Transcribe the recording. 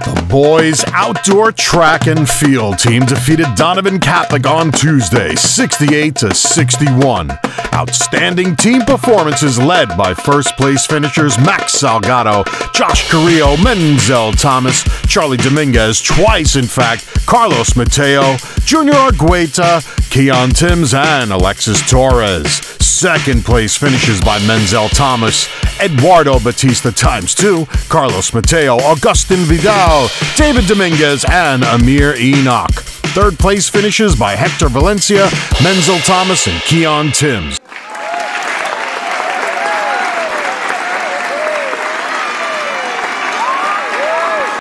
Boys outdoor track and field team defeated Donovan Catholic on Tuesday, 68-61. Outstanding team performances led by first-place finishers Max Salgado, Josh Carrillo, Menzel Thomas, Charlie Dominguez, twice in fact, Carlos Mateo, Junior Argueta, Keon Timms, and Alexis Torres. Second-place finishes by Menzel Thomas, Eduardo Batista ×2, Carlos Mateo, Augustin Vidal, David Dominguez, and Amir Enoch. Third-place finishes by Hector Valencia, Menzel Thomas, and Keon Timms.